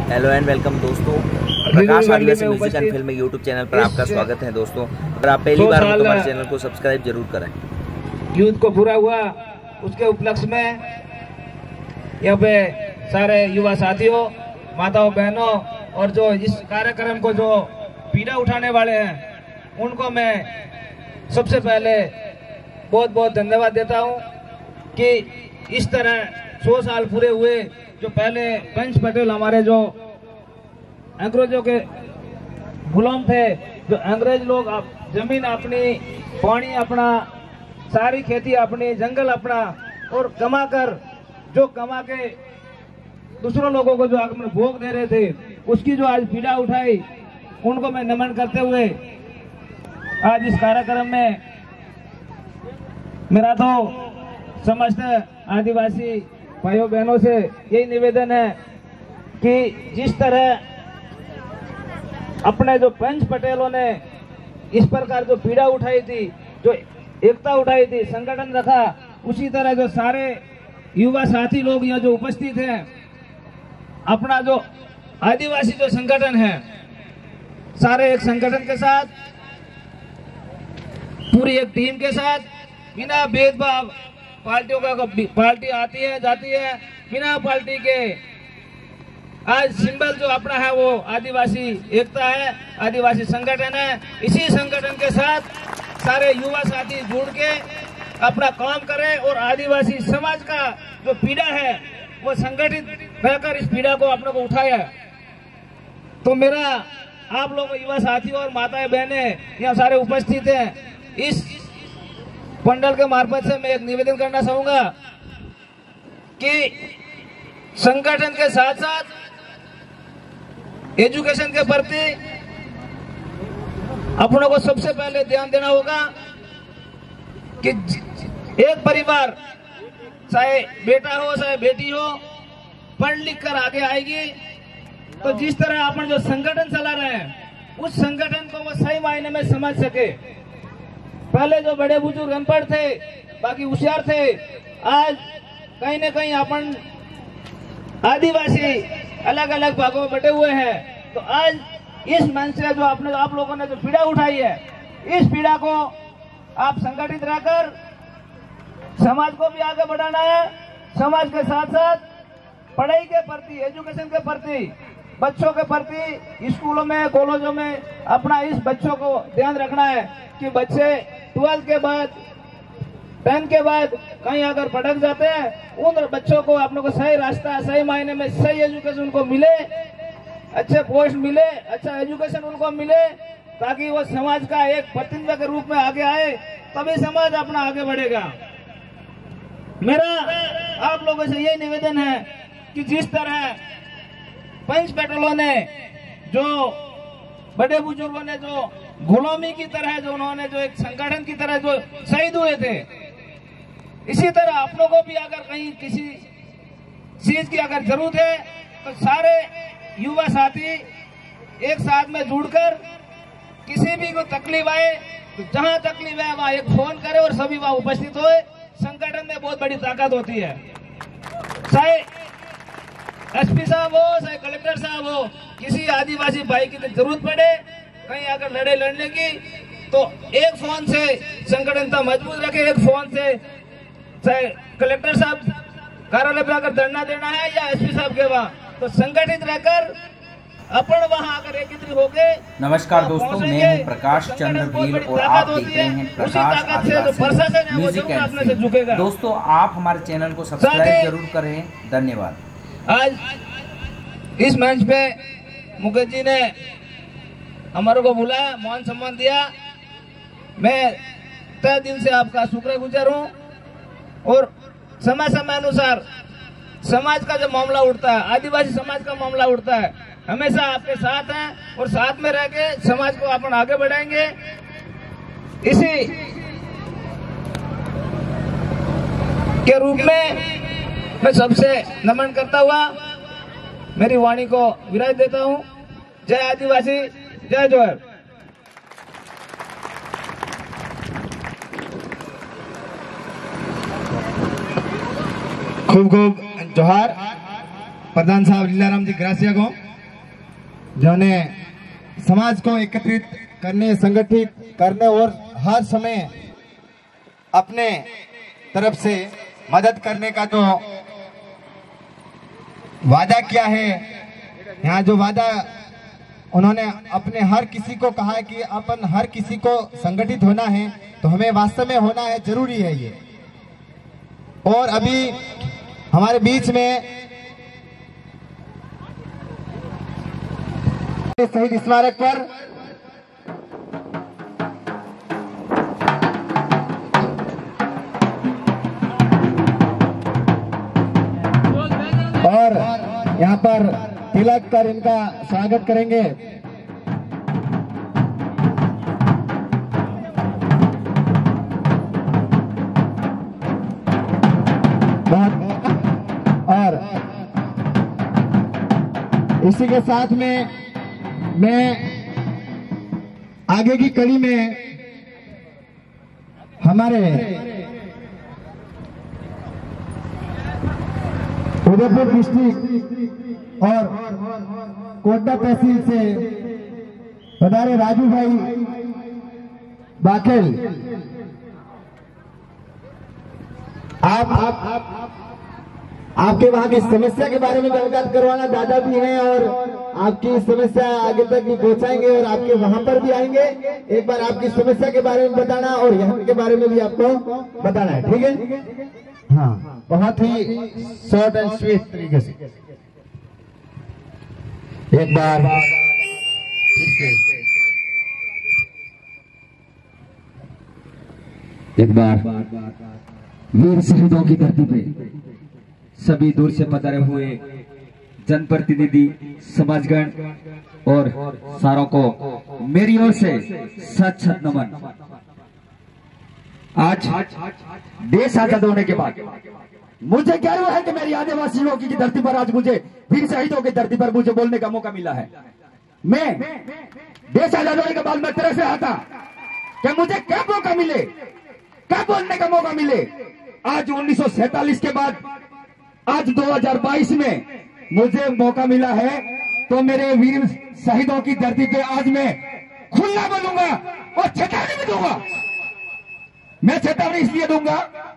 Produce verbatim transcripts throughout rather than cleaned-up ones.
Hello and welcome दोस्तों, Prakash Adivasi music and film YouTube channel पर आपका स्वागत है। दोस्तों अगर आप पहली बार हो तो हमारे चैनल को सब्सक्राइब जरूर करें। युद्ध को पूरा हुआ उसके उपलक्ष्य में यहाँ पे सारे युवा साथियों, माताओं, बहनों और जो इस कार्यक्रम को जो पीड़ा उठाने वाले हैं उनको मैं सबसे पहले बहुत बहुत धन्यवाद देता हूँ कि इस तरह सौ साल पूरे हुए। जो पहले पंच पटेल हमारे जो अंग्रेजों के गुलाम थे, जो अंग्रेज लोग आप जमीन अपनी, पानी अपना, सारी खेती अपनी, जंगल अपना और कमा कर जो कमा के दूसरों लोगों को जो आगे भोग दे रहे थे, उसकी जो आज पीड़ा उठाई उनको मैं नमन करते हुए आज इस कार्यक्रम में मेरा तो समस्त आदिवासी भाइयों बहनों से यही निवेदन है कि जिस तरह अपने जो पंच पटेलों ने इस प्रकार जो पीड़ा उठाई थी, जो एकता उठाई थी, संगठन रखा, उसी तरह जो सारे युवा साथी लोग यहाँ जो उपस्थित हैं, अपना जो आदिवासी जो संगठन है, सारे एक संगठन के साथ, पूरी एक टीम के साथ, बिना भेदभाव, पार्टियों का पार्टी आती है जाती है, बिना पार्टी के आज सिंबल जो अपना है वो आदिवासी एकता है, आदिवासी संगठन है। इसी संगठन के साथ सारे युवा साथी जुड़ के अपना काम करें और आदिवासी समाज का जो पीड़ा है वो संगठित रहकर इस पीड़ा को अपने को उठाया। तो मेरा आप लोग युवा साथियों और माताएं बहनें यहाँ सारे उपस्थित हैं, इस पंडल के मार्फत से मैं एक निवेदन करना चाहूंगा कि संगठन के साथ साथ एजुकेशन के प्रति अपनों को सबसे पहले ध्यान देना होगा कि एक परिवार, चाहे बेटा हो चाहे बेटी हो, पढ़ लिख कर आगे आएगी तो जिस तरह अपन जो संगठन चला रहे हैं उस संगठन को वो सही मायने में समझ सके। पहले जो बड़े बुजुर्ग अनपढ़ थे, बाकी होशियार थे, आज कहीं न कहीं अपन आदिवासी अलग अलग भागों में बटे हुए हैं। तो आज इस मंच से जो आपने आप लोगों ने जो पीड़ा उठाई है, इस पीड़ा को आप संगठित रहकर समाज को भी आगे बढ़ाना है। समाज के साथ साथ पढ़ाई के प्रति, एजुकेशन के प्रति, बच्चों के प्रति स्कूलों में, कॉलेजों में अपना इस बच्चों को ध्यान रखना है कि बच्चे ट्वेल्थ के बाद, टेंथ के बाद कहीं अगर भटक जाते हैं, उन बच्चों को आप लोग को सही रास्ता, सही मायने में सही एजुकेशन उनको मिले, अच्छे पोस्ट मिले, अच्छा एजुकेशन उनको मिले, ताकि वो समाज का एक प्रतिनिधि के रूप में आगे आए, तभी समाज अपना आगे बढ़ेगा। मेरा आप लोगों से यही निवेदन है कि जिस तरह पंच पटेलों ने, जो बड़े बुजुर्गों ने जो गुलामी की तरह जो उन्होंने जो एक संगठन की तरह जो शहीद हुए थे, इसी तरह आप लोगों को भी अगर कहीं किसी चीज की अगर जरूरत है तो सारे युवा साथी एक साथ में जुड़कर किसी भी को तकलीफ आए तो जहां तकलीफ है वहां एक फोन करे और सभी वहां उपस्थित होए। संगठन में बहुत बड़ी ताकत होती है। चाहे एसपी साहब हो, चाहे कलेक्टर साहब हो, किसी आदिवासी भाई की जरूरत पड़े कहीं अगर लड़ाई लड़ने की तो एक फोन से संगठन का मजबूत रखे। एक फोन से चाहे कलेक्टर साहब कार्यालय पे अगर धरना देना है या एसपी साहब के वहाँ, तो संगठित रहकर अपन वहाँ अगर एकत्रित हो गए। नमस्कार दोस्तों, मैं हूँ प्रकाश चंद्र भील और आप देख रहे हैं Prakash Adivasi music and film. दोस्तों आप हमारे चैनल को सब्सक्राइब जरूर करें। धन्यवाद। आज इस मंच पे मुकेश जी ने हमारे को बुलाया, मान सम्मान दिया, मैं तय दिल से आपका शुक्रगुजार हूँ। और समय समय अनुसार समाज का जो मामला उठता है, आदिवासी समाज का मामला उठता है, हमेशा आपके साथ हैं और साथ में रह के समाज को अपन आगे बढ़ाएंगे। इसी के रूप में मैं सबसे नमन करता हुआ मेरी वाणी को विराज देता हूँ। जय आदिवासी, जय जोहर। खूब खूब जोहार प्रधान साहब लीलाराम जी ग्रासिया को। जिन्होंने समाज को एकत्रित करने, संगठित करने और हर समय अपने तरफ से मदद करने का जो वादा किया है, यहाँ जो वादा उन्होंने अपने हर किसी को कहा है कि अपन हर किसी को संगठित होना है, तो हमें वास्तव में होना है, जरूरी है ये। और अभी हमारे बीच में शहीद स्मारक पर और यहाँ पर तिलक कर इनका स्वागत करेंगे। और इसी के साथ में मैं आगे की कड़ी में हमारे उदयपुर डिस्ट्रिक्ट और कोटा तहसील से पधारे राजू भाई बाखेल, आप, आप, आप आपके वहां की समस्या के बारे में अवगत करवाना, दादा भी हैं और आपकी समस्या आगे तक भी पहुंचाएंगे और आपके वहां पर भी आएंगे। एक बार आपकी समस्या के बारे में बताना और यहाँ के बारे में भी आपको बताना है, ठीक है? हाँ, बहुत ही शॉर्ट एंड स्वीट तरीके से एक बार एक बार वीर शहीदों की धरती पे सभी दूर से पधारे हुए जनप्रतिनिधि, समाजगण और सारों को मेरी ओर से सत सत नमन। आज देश आजाद होने के बाद मुझे गर्व है कि मेरी आदिवासियों की धरती पर आज मुझे वीर शहीदों की धरती पर मुझे बोलने का मौका मिला है। मैं देश आजाद होने के बाद मैं तरह से आता कि मुझे कब मौका मिले, कब बोलने का मौका मिले। आज उन्नीस सौ सैतालीस के बाद आज दो हज़ार बाईस में मुझे मौका मिला है, तो मेरे वीर शहीदों की धरती पे आज मैं खुला बोलूंगा और चेतावनी भी दूंगा। मैं चेतावनी इसलिए दूंगा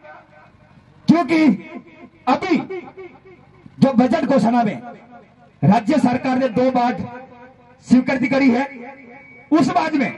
क्योंकि अभी जो बजट घोषणा में राज्य सरकार ने दो बात स्वीकृति करी है, उस बात में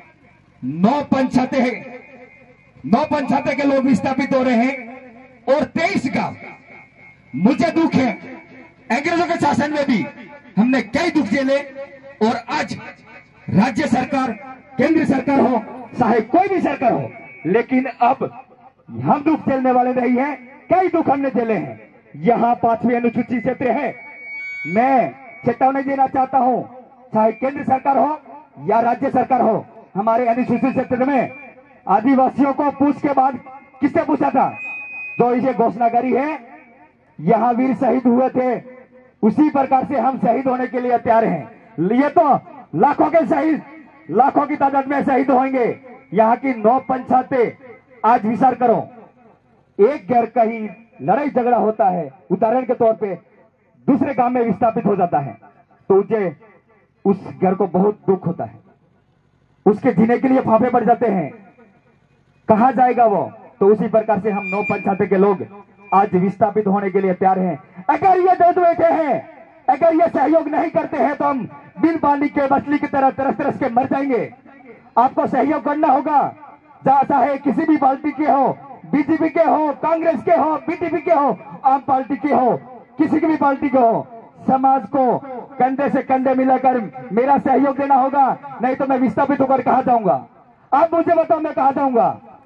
नौ पंचायतें नौ पंचायतें के लोग विस्थापित हो रहे हैं और तेईस गांव। मुझे दुख है, अंग्रेजों के शासन में भी हमने कई दुख झेले और आज राज्य सरकार, केंद्र सरकार हो, चाहे कोई भी सरकार हो, लेकिन अब हम दुख झेलने वाले नहीं हैं। कई दुख हमने झेले हैं। यहाँ पांचवी अनुसूची क्षेत्र है। मैं चेतावनी देना चाहता हूँ, चाहे केंद्र सरकार हो या राज्य सरकार हो, हमारे अनुसूचित क्षेत्र में आदिवासियों को पूछ के बाद किससे पूछा था? जो इसे घोषणा करी है, यहाँ वीर शहीद हुए थे, उसी प्रकार से हम शहीद होने के लिए तैयार हैं। ये तो लाखों के शहीद, लाखों की तादाद में शहीद होंगे। यहाँ की नौ पंचायतें, आज विचार करो, एक घर कहीं लड़ाई झगड़ा होता है, उदाहरण के तौर पे दूसरे गांव में विस्थापित हो जाता है, तो मुझे उस घर को बहुत दुख होता है, उसके जीने के लिए फाफे पड़ जाते हैं। कहा जाएगा वो? तो उसी प्रकार से हम नौ पंचायत के लोग आज विस्थापित होने के लिए तैयार हैं। अगर ये दर्द बैठे हैं, अगर ये सहयोग नहीं करते हैं, तो हम बिन पानी के मछली की तरह तरस तरस के मर जाएंगे। आपको सहयोग करना होगा, चाहे किसी भी पार्टी के हो, बीजेपी के हो, कांग्रेस के हो, बीटीपी के हो, आम पार्टी के हो, किसी की भी पार्टी के हो, समाज को कंधे से कंधे मिलाकर मेरा सहयोग देना होगा, नहीं तो मैं विस्थापित होकर कहां जाऊंगा? आप मुझे बताओ, मैं कहां जाऊंगा?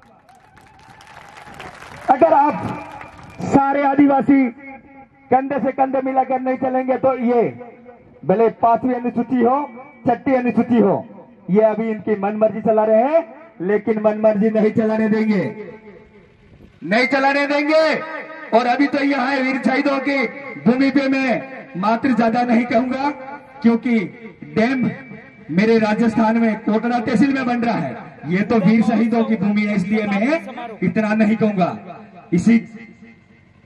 अगर आप सारे आदिवासी कंधे से कंधे मिलाकर नहीं चलेंगे, तो ये भले पांचवी अनुसूची हो, छठी अनुसूची हो, ये अभी इनकी मनमर्जी चला रहे हैं, लेकिन मनमर्जी नहीं चलाने देंगे, नहीं चलाने देंगे। और अभी तो यहाँ है वीर शहीदों की भूमि पे मैं मात्र ज्यादा नहीं कहूंगा, क्योंकि डैम मेरे राजस्थान में कोटड़ा तहसील में बन रहा है। ये तो वीर शहीदों की भूमि है, इसलिए मैं इतना नहीं कहूंगा। इसी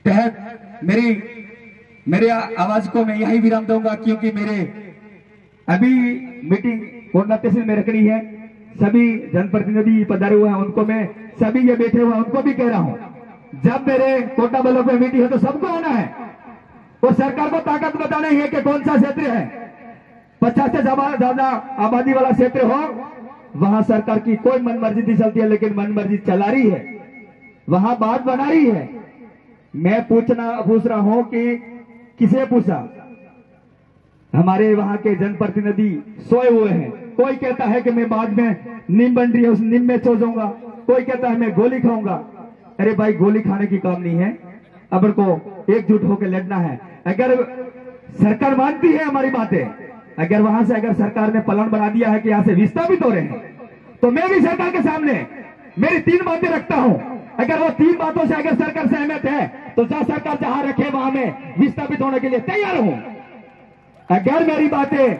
तहत मेरी मेरे आवाज को मैं यही विराम दूंगा, क्योंकि मेरे अभी मीटिंग कोंडा तहसील में रखनी है, सभी जनप्रतिनिधि पधारे हुए हैं, उनको मैं सभी ये बैठे हुए हैं उनको भी कह रहा हूं, जब मेरे कोटा ब्लॉक में मीटिंग है तो सबको आना है और सरकार को ताकत बतानी है कि कौन सा क्षेत्र है पचास से ज्यादा आबादी वाला क्षेत्र हो, वहां सरकार की कोई मनमर्जी नहीं चलती है, लेकिन मनमर्जी चला रही है, वहां बात बना रही है। मैं पूछना पूछ रहा हूं कि किसे पूछा, हमारे वहां के जनप्रतिनिधि सोए हुए हैं, कोई कहता है कि मैं बाद में नींद बन रही है उस नींद में सो जाऊंगा, कोई कहता है मैं गोली खाऊंगा। अरे भाई गोली खाने की काम नहीं है, अपन को एकजुट होकर लड़ना है। अगर सरकार मानती है हमारी बातें, अगर वहां से अगर सरकार ने प्लान बना दिया है कि यहां से विस्थापित हो रहे हैं, तो मैं भी सरकार के सामने मेरी तीन बातें रखता हूं, अगर वो तीन बातों से अगर सरकार सहमत है तो जहां सरकार जहां रखे वहां में विस्थापित होने के लिए तैयार हूं। अगर मेरी बातें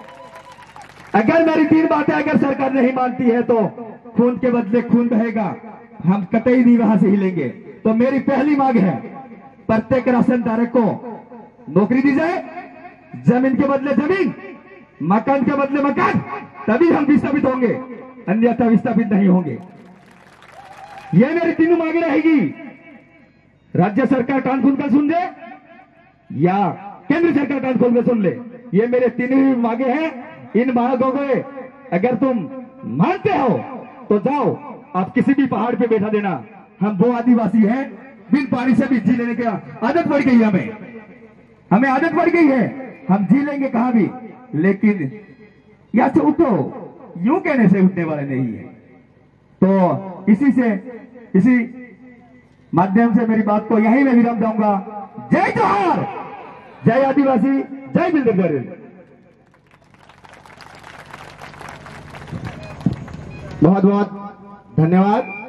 अगर मेरी तीन बातें अगर सरकार नहीं मानती है तो खून के बदले खून बहेगा, हम कतई नहीं वहां से हिलेंगे। तो मेरी पहली मांग है, प्रत्येक राशन धारक को नौकरी दी जाए, जमीन के बदले जमीन, मकान के बदले मकान, तभी हम विस्थापित होंगे, अन्यथा विस्थापित नहीं होंगे। ये मेरी तीनों मांगे रहेगी। राज्य सरकार कान खोल कर सुन ले या केंद्र सरकार कान खोल कर सुन ले, ये मेरे तीनों ही मांगे हैं। इन मांगों को अगर तुम मानते हो तो जाओ, आप किसी भी पहाड़ पे बैठा देना, हम वो आदिवासी हैं बिन पानी से भी जी लेने की आदत पड़ गई है, हमें हमें आदत पड़ गई है, हम जी लेंगे कहां भी, लेकिन यहां से उठो यूं कहने से उठने वाले नहीं है। तो इसी से इसी माध्यम से मेरी बात को यहीं मैं विराम दूंगा। जय जोहार, जय आदिवासी, जय बिल्डर। बहुत बहुत धन्यवाद।